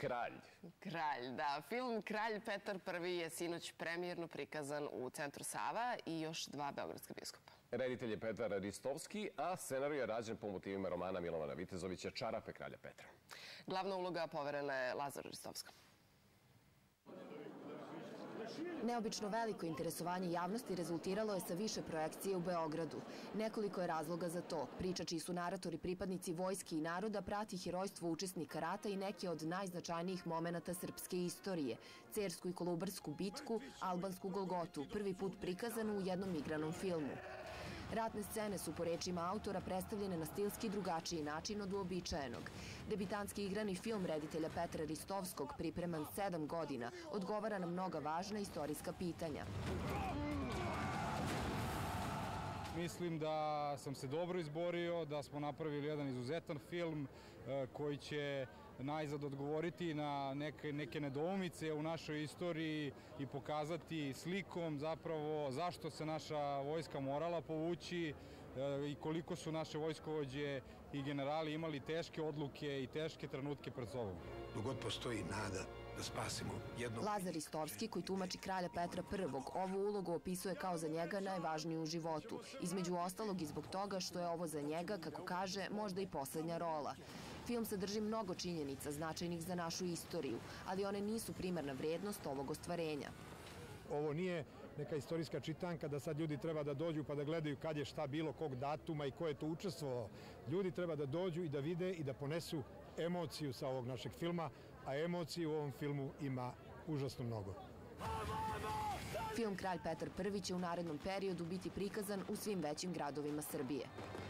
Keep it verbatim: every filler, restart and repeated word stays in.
Kralj. Kralj, da. Film Kralj Petar Prvi je sinoć premijerno prikazan u Centru Sava i još dva beogradska biskupa. Reditelj je Petar Ristovski, a scenarij je rađen po motivima romana Milovana Vitezovića Čarape kralja Petra. Glavna uloga poverena je Lazaru Ristovskom. Neobično veliko interesovanje javnosti rezultiralo je sa više projekcije u Beogradu. Nekoliko je razloga za to. Priča čiji su naratori pripadnici vojske i naroda prati herojstvo učesnika rata i neke od najznačajnijih momenata srpske istorije. Cersku i Kolubarsku bitku, albansku Golgotu, prvi put prikazanu u jednom igranom filmu. Ratne scene su, po rečima autora, predstavljene na stilski drugačiji način od uobičajenog. Debitanski igrani film reditelja Petra Ristovskog, pripreman sedam godina, odgovara na mnoga važna istorijska pitanja. Mislim da sam se dobro izborio, da smo napravili jedan izuzetan film koji će najzad odgovoriti na neke, neke nedoumice u našoj istoriji i pokazati slikom zapravo zašto se naša vojska morala povući i koliko su naše vojskovođe i generali imali teške odluke i teške trenutke pred sobom. Dogod postoji nada da spasimo jednog... Lazar Ristovski, koji tumači kralja Petra Prvog, ovu ulogu opisuje kao za njega najvažniju u životu. Između ostalog i zbog toga što je ovo za njega, kako kaže, možda i poslednja rola. Film sadrži mnogo činjenica značajnih za našu istoriju, ali one nisu primarna vrednost ovog ostvarenja. Ovo nije neka istorijska čitanka da sad ljudi treba da dođu pa da gledaju kad je šta bilo, kog datuma i ko je to učestvovao. Ljudi treba da dođu i da vide i da ponesu emociju sa ovog našeg filma, a emocije u ovom filmu ima užasno mnogo. Film Kralj Petar Prvi će u narednom periodu biti prikazan u svim većim gradovima Srbije.